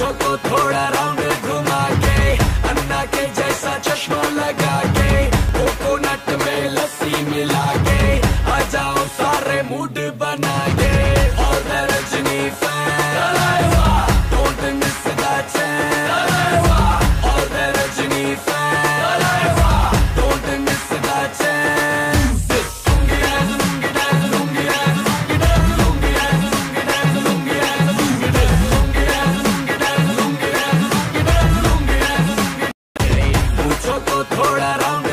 मूंछों को थोड़ा राउंड घुमा के, अन्ना के जैसा चश्मा लगा के, कोकोनट में लस्सी मिला के, आ जाओ सारे मूड बना के। और Rajni fan, don't miss the chance. और Rajni fan, don't miss the chance. मूंछों को थोड़ा राउंड